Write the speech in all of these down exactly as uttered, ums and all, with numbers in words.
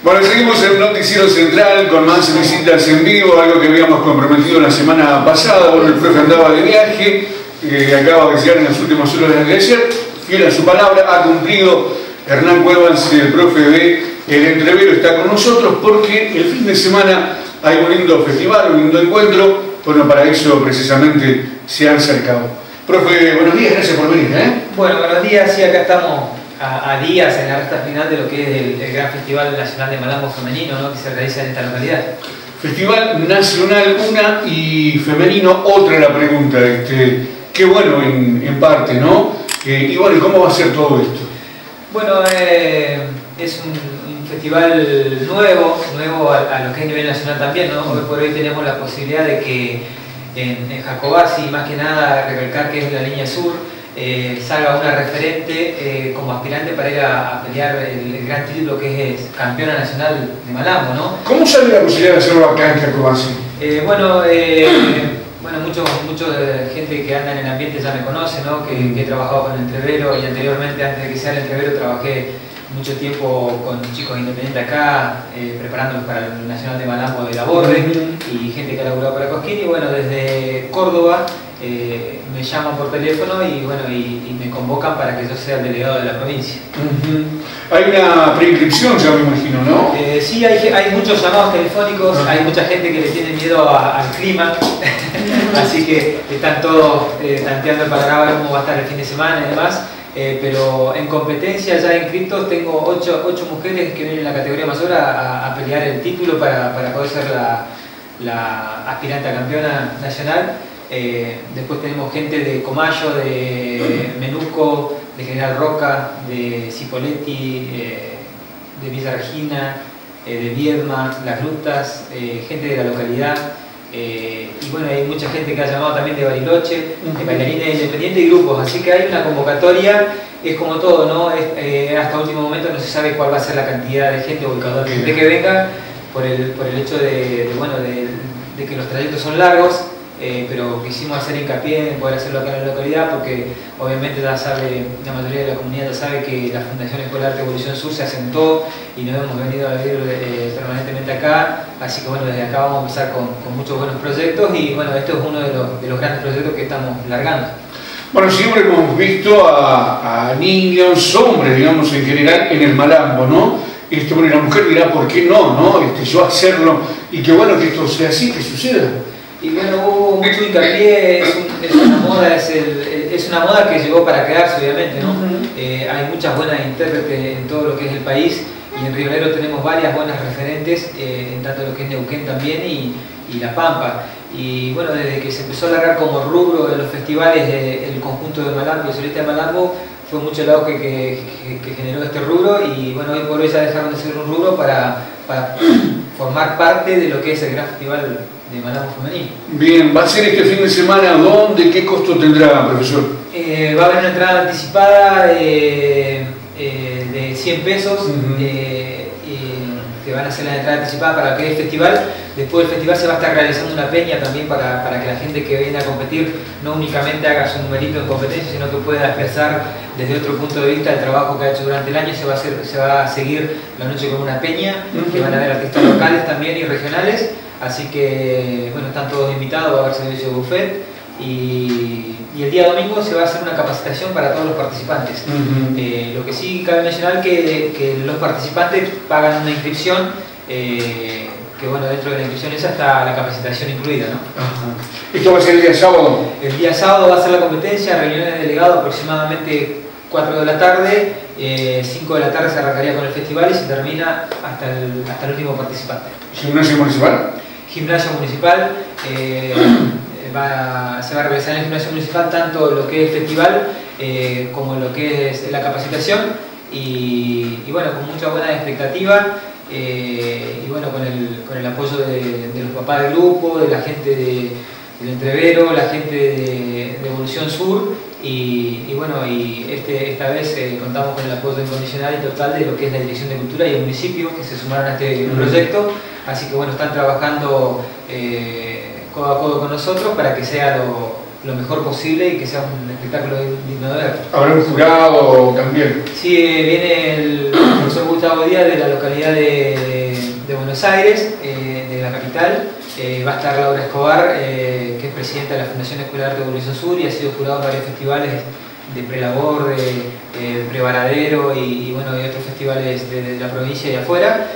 Bueno, seguimos en el Noticiero Central con más visitas en vivo, algo que habíamos comprometido la semana pasada. Bueno, el profe andaba de viaje, eh, acaba de llegar en las últimas horas de ayer, fiel a su palabra, ha cumplido. Hernán Cuevas, el profe de El Entrevero, está con nosotros porque el fin de semana hay un lindo festival, un lindo encuentro. Bueno, para eso precisamente se han acercado. Profe, buenos días, gracias por venir. ¿eh? Bueno, buenos días, sí, acá estamos a, a días en la recta final de lo que es el, el gran Festival Nacional de Malambo Femenino, ¿no?, que se realiza en esta localidad. Festival Nacional, una, y femenino, otra la pregunta. Este, qué bueno en, en parte, ¿no? Eh, y bueno, ¿cómo va a ser todo esto? Bueno, eh, es un, un festival nuevo, nuevo a, a lo que es a nivel nacional también, ¿no? Hoy por hoy tenemos la posibilidad de que en, en Jacobasi, más que nada, recalcar que es la línea sur, eh, salga una referente eh, como aspirante para ir a, a pelear el, el gran título que es campeona nacional de Malambo, ¿no? ¿Cómo sale la posibilidad de hacerlo acá en Jacobasi? Eh, bueno, eh, Bueno, mucha mucho gente que anda en el ambiente ya me conoce, ¿no? Que, que he trabajado con el Entrevero y anteriormente, antes de que sea el Entrevero, trabajé mucho tiempo con chicos independientes acá, eh, preparándolos para el Nacional de Malambo de la Borde, y gente que ha laburado para Cosquín. Y bueno, desde Córdoba eh, me llaman por teléfono y, bueno, y, y me convocan para que yo sea el delegado de la provincia. Uh-huh. Hay una preinscripción, ya me imagino, ¿no? Eh, sí, hay, hay muchos llamados telefónicos, uh-huh. Hay mucha gente que le tiene miedo a, al clima, así que están todos eh, tanteando el panorama de cómo va a estar el fin de semana y demás. Eh, pero en competencia ya inscritos tengo ocho, ocho mujeres que vienen en la categoría mayor a, a pelear el título para, para poder ser la, la aspirante a campeona nacional. Eh, después tenemos gente de Comayo, de Menuco, de General Roca, de Cipolletti, eh, de Villa Regina, eh, de Viedma, Las Rutas, eh, gente de la localidad. Eh, y bueno, hay mucha gente que ha llamado también de Bariloche, de bailarines independientes y grupos, así que hay una convocatoria. Es como todo, ¿no? Es, eh, hasta último momento no se sabe cuál va a ser la cantidad de gente o el caudal de gente que venga, por el, por el hecho de, de, bueno, de, de que los trayectos son largos, eh, pero quisimos hacer hincapié en poder hacerlo acá en la localidad porque obviamente ya sabe, la mayoría de la comunidad ya sabe que la Fundación Escolar de Evolución Sur se asentó y nos hemos venido a vivir eh, permanentemente acá, así que bueno, desde acá vamos a empezar con, con muchos buenos proyectos y bueno, esto es uno de los, de los grandes proyectos que estamos largando. Bueno, siempre hemos visto a, a niños, hombres, digamos, en general, en el Malambo, ¿no? Este, bueno, y la mujer dirá, ¿por qué no, no? Este, yo hacerlo, y qué bueno que esto sea así, que suceda. Y bueno, hubo mucho hincapié, es, un, es, una moda, es, el, es una moda que llegó para quedarse, obviamente, ¿no? Uh-huh. eh, hay muchas buenas intérpretes en todo lo que es el país, y en Río Negro tenemos varias buenas referentes, eh, en tanto lo que es Neuquén también y, y La Pampa. Y bueno, desde que se empezó a alargar como rubro de los festivales eh, el conjunto de Malambo, el solista de Malambo, fue mucho el auge que, que, que generó este rubro y bueno, hoy por hoy ya dejaron de ser un rubro para, para formar parte de lo que es el gran festival de Malambo femenino. Bien, ¿va a ser este fin de semana? ¿Dónde? ¿Qué costo tendrá, profesor? Eh, va a haber una entrada anticipada eh, eh, de cien pesos, uh-huh. eh, eh, que van a ser las entradas anticipadas para que el festival. Después del festival se va a estar realizando una peña también para, para que la gente que viene a competir no únicamente haga su numerito en competencia, sino que pueda expresar desde otro punto de vista el trabajo que ha hecho durante el año. Se va a, hacer, se va a seguir la noche con una peña, uh-huh. que van a haber artistas locales también y regionales. Así que, bueno, están todos invitados, va a haber servicio de buffet y, y el día domingo se va a hacer una capacitación para todos los participantes. Uh-huh. eh, lo que sí cabe mencionar que, que los participantes pagan una inscripción, eh, que bueno, dentro de la inscripción esa está la capacitación incluida, ¿no? Uh-huh. ¿Esto va a ser el día sábado? El día sábado va a ser la competencia, reunión de delegados aproximadamente cuatro de la tarde, eh, cinco de la tarde se arrancaría con el festival y se termina hasta el, hasta el último participante. ¿Gimnasio municipal? Gimnasio municipal, eh, va, se va a realizar en el gimnasio municipal tanto lo que es el festival eh, como lo que es la capacitación y, y bueno, con mucha buena expectativa eh, y bueno, con el, con el apoyo de, de los papás del grupo, de la gente de, del Entrevero, la gente de, de Evolución Sur y, y bueno, y este, esta vez eh, contamos con el apoyo incondicional y total de lo que es la Dirección de Cultura y el municipio que se sumaron a este proyecto. Así que bueno, están trabajando eh, codo a codo con nosotros para que sea lo, lo mejor posible y que sea un espectáculo digno de ver. ¿Habrá un jurado también? Sí, viene el profesor Gustavo Díaz de la localidad de, de Buenos Aires, eh, de la capital. Eh, va a estar Laura Escobar, eh, que es presidenta de la Fundación Escuela de Arte de Evolución Sur y ha sido jurado en varios festivales de prelabor, de eh, prevaradero y, y, bueno, y otros festivales de, de la provincia y afuera.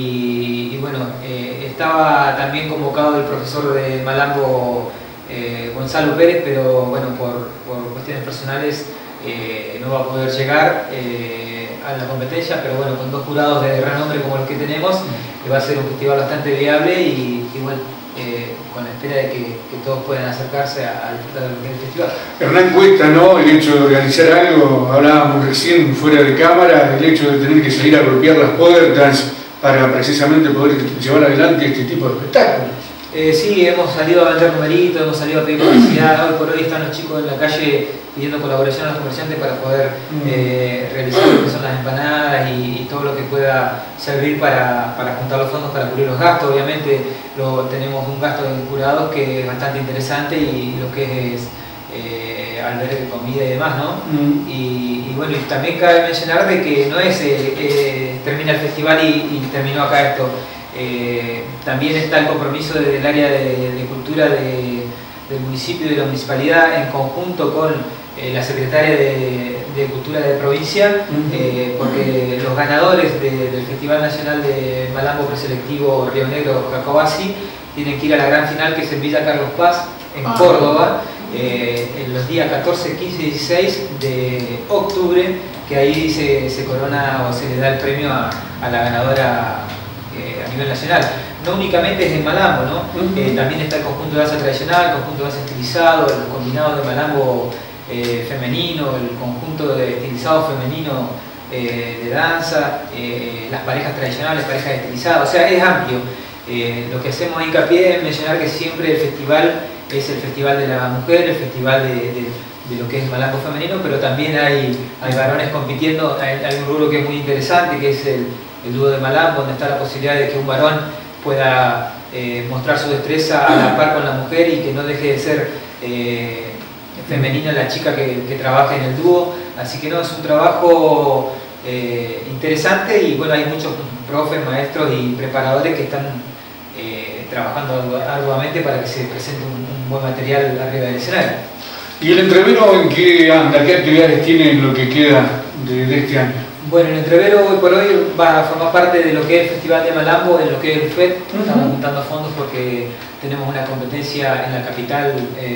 Y, y bueno, eh, estaba también convocado el profesor de Malambo, eh, Gonzalo Pérez, pero bueno, por, por cuestiones personales eh, no va a poder llegar eh, a la competencia, pero bueno, con dos jurados de gran nombre como los que tenemos, que va a ser un festival bastante viable y, y bueno, eh, con la espera de que, que todos puedan acercarse a, a disfrutar del festival. Hernán, cuesta, ¿no?, el hecho de organizar algo, hablábamos recién fuera de cámara, el hecho de tener que salir a golpear las puertas para precisamente poder llevar adelante este tipo de espectáculos. Eh, sí, hemos salido a vender numeritos, hemos salido a pedir publicidad. Hoy por hoy están los chicos en la calle pidiendo colaboración a los comerciantes para poder eh, realizar lo que son las empanadas y, y todo lo que pueda servir para, para juntar los fondos para cubrir los gastos. Obviamente lo, tenemos un gasto en jurados que es bastante interesante y lo que es eh, albergue de comida y demás, ¿no? Mm. Y, y bueno, y también cabe mencionar de que no es eh, eh, termina el festival y, y terminó acá esto. Eh, también está el compromiso del área de, de cultura de, del municipio y de la municipalidad en conjunto con eh, la secretaria de, de Cultura de provincia, uh-huh. eh, porque los ganadores de, del Festival Nacional de Malambo Preselectivo Río Negro Jacobasi tienen que ir a la gran final, que es en Villa Carlos Paz, en ah. Córdoba, eh, en los días catorce, quince y dieciséis de octubre, que ahí se, se corona o se le da el premio a, a la ganadora a nivel nacional. No únicamente es en Malambo, ¿no? Uh-huh. eh, también está el conjunto de danza tradicional, el conjunto de danza estilizado, el combinado de Malambo eh, femenino, el conjunto de estilizado femenino eh, de danza, eh, las parejas tradicionales, parejas estilizadas, o sea, es amplio. Eh, lo que hacemos hincapié es mencionar que siempre el festival es el festival de la mujer, el festival de, de, de lo que es Malambo femenino, pero también hay, hay varones compitiendo. Hay, hay un rubro que es muy interesante, que es el el dúo de Malambo, donde está la posibilidad de que un varón pueda eh, mostrar su destreza a la par con la mujer y que no deje de ser eh, femenina la chica que, que trabaja en el dúo. Así que no, es un trabajo eh, interesante y bueno, hay muchos profes, maestros y preparadores que están eh, trabajando arduamente para que se presente un, un buen material arriba del escenario. ¿Y el entrevero en qué anda? ¿Qué actividades tiene en lo que queda de, de este año? Bueno, el entrevero hoy por hoy va a formar parte de lo que es el Festival de Malambo, en lo que es el F E D. Uh-huh. Estamos juntando fondos porque tenemos una competencia en la capital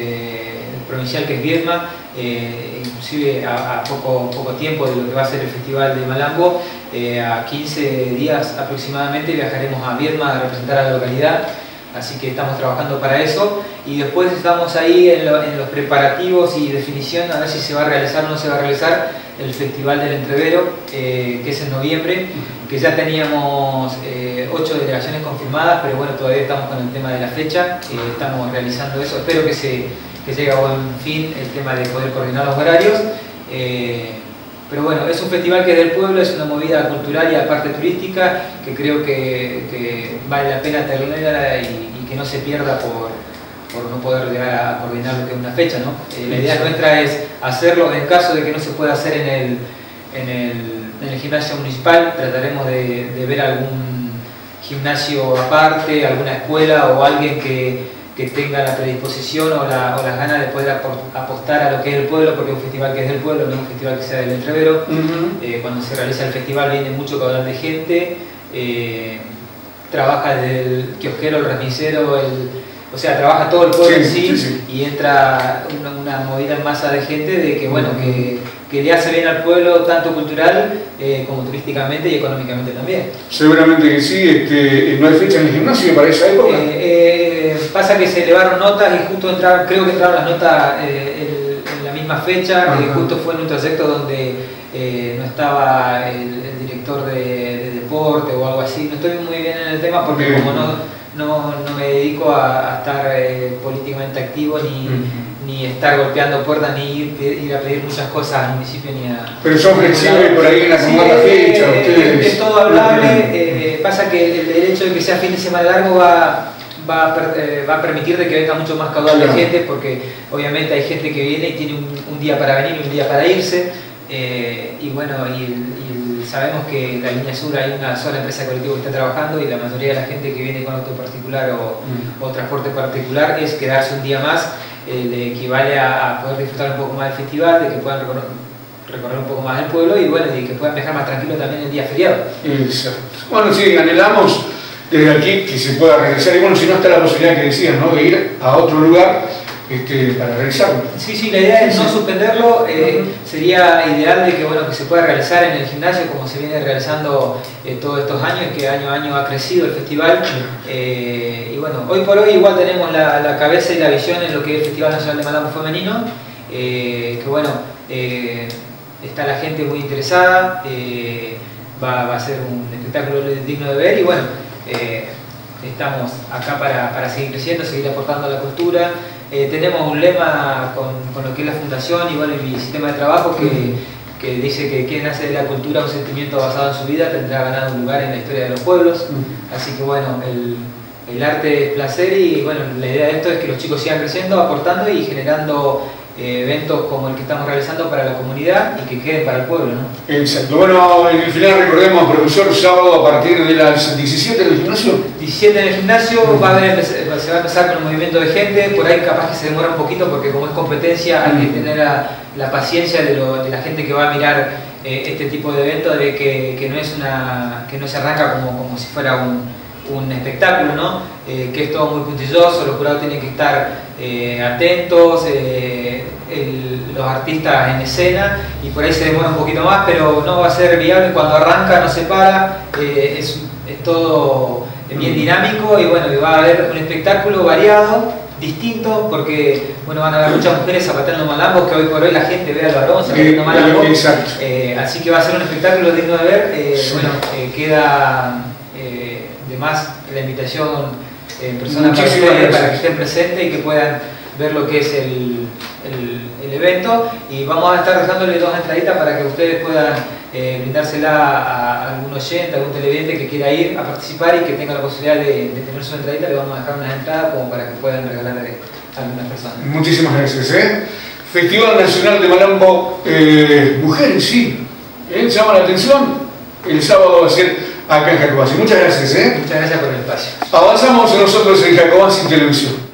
eh, provincial, que es Viedma, eh, inclusive a, a poco, poco tiempo de lo que va a ser el Festival de Malambo. Eh, a quince días aproximadamente viajaremos a Viedma a representar a la localidad. Así que estamos trabajando para eso y después estamos ahí en, lo, en los preparativos y definición a ver si se va a realizar o no se va a realizar el Festival del Entrevero, eh, que es en noviembre, que ya teníamos eh, ocho delegaciones confirmadas, pero bueno, todavía estamos con el tema de la fecha, eh, estamos realizando eso. Espero que, se, que llegue a buen fin el tema de poder coordinar los horarios. Eh, Pero bueno, es un festival que es del pueblo, es una movida cultural y aparte turística que creo que, que vale la pena tenerla y, y que no se pierda por, por no poder llegar a coordinar lo que es una fecha, ¿no? Eh, la idea nuestra es hacerlo en caso de que no se pueda hacer en el, en el, en el gimnasio municipal. Trataremos de, de ver algún gimnasio aparte, alguna escuela o alguien que que tenga la predisposición o, la, o las ganas de poder apostar a lo que es el pueblo, porque es un festival que es del pueblo, no es un festival que sea del Entrevero. Uh-huh. eh, cuando se realiza el festival viene mucho caudal de gente, eh, trabaja desde el kiosquero, el remisero, el, o sea, trabaja todo el pueblo sí, en sí, sí, sí. Y entra una, una movida en masa de gente de que, bueno, uh-huh. que, que le hace bien al pueblo tanto cultural eh, como turísticamente y económicamente también. Seguramente que sí. Este, ¿no hay fecha en el gimnasio para esa época? Eh, eh, pasa que se elevaron notas y justo entraron, creo que entraron las notas eh, el, en la misma fecha, uh-huh. eh, justo fue en un trayecto donde eh, no estaba el, el director de, de deporte o algo así. No estoy muy bien en el tema porque bien. como no... No, no me dedico a, a estar eh, políticamente activo ni, uh-huh. ni estar golpeando puertas ni ir, ir a pedir muchas cosas al municipio ni a... Pero son flexibles por ahí en acomodar sí, la fecha, eh, ustedes... Es todo hablable, uh-huh. eh, pasa que el, el hecho de que sea fin de semana largo va, va a, per, eh, va a permitir de que venga mucho más caudal claro. de gente, porque obviamente hay gente que viene y tiene un, un día para venir y un día para irse, eh, y bueno, y, y sabemos que en la línea sur hay una sola empresa colectiva que está trabajando y la mayoría de la gente que viene con auto particular o, mm. o transporte particular es quedarse un día más, eh, le equivale a, a poder disfrutar un poco más del festival, de que puedan recorrer, recorrer un poco más el pueblo y bueno, y que puedan dejar más tranquilo también el día feriado. Exacto. Bueno, sí, anhelamos desde aquí que se pueda regresar, y bueno, si no está la posibilidad que decías, ¿no?, de ir a otro lugar este, para realizarlo. Sí, sí, la idea es no suspenderlo, eh, uh-huh. sería ideal de que, bueno, que se pueda realizar en el gimnasio como se viene realizando eh, todos estos años, que año a año ha crecido el festival, eh, y bueno, hoy por hoy igual tenemos la, la cabeza y la visión en lo que es el Festival Nacional de Malambo Femenino, eh, que bueno, eh, está la gente muy interesada, eh, va, va a ser un espectáculo digno de ver y bueno, eh, estamos acá para, para seguir creciendo, seguir aportando a la cultura. Eh, tenemos un lema con, con lo que es la fundación y bueno, mi sistema de trabajo que, que dice que quien hace de la cultura un sentimiento basado en su vida tendrá ganado un lugar en la historia de los pueblos. Así que bueno, el, el arte es placer y bueno, la idea de esto es que los chicos sigan creciendo, aportando y generando eh, eventos como el que estamos realizando para la comunidad y que queden para el pueblo, ¿no? Exacto. Bueno, en el final recordemos, profesor, sábado a partir de las diecisiete en el gimnasio. diecisiete en el gimnasio, uh-huh. va a haber, se va a empezar con un movimiento de gente, por ahí capaz que se demora un poquito porque como es competencia hay uh-huh. que tener la, la paciencia de, lo, de la gente que va a mirar eh, este tipo de evento, de que, que, no es una, que no se arranca como, como si fuera un, un espectáculo, ¿no? Eh, que es todo muy puntilloso, los jurados tienen que estar eh, atentos, eh, el, los artistas en escena y por ahí se demora un poquito más, pero no va a ser viable, cuando arranca no se para, eh, es, es todo bien dinámico y bueno, va a haber un espectáculo variado, distinto, porque bueno, van a haber muchas mujeres zapateando malambos, que hoy por hoy la gente ve al varón zapateando malambos, eh, así que va a ser un espectáculo digno de ver, eh, sí. bueno, eh, queda eh, de más la invitación en persona para, ustedes, para que estén presentes y que puedan ver lo que es el, el, el evento, y vamos a estar dejándole dos entraditas para que ustedes puedan eh, brindársela a, a algún oyente, a algún televidente que quiera ir a participar y que tenga la posibilidad de, de tener su entradita. Le vamos a dejar unas entradas como para que puedan regalarle a algunas personas. Muchísimas gracias. ¿eh? Festival Nacional de Malambo, eh, mujeres, sí, ¿eh? llama la atención. El sábado va a ser acá en Jacobacci. Muchas gracias. ¿eh? Muchas gracias por el espacio. Avanzamos nosotros en Jacobacci Televisión.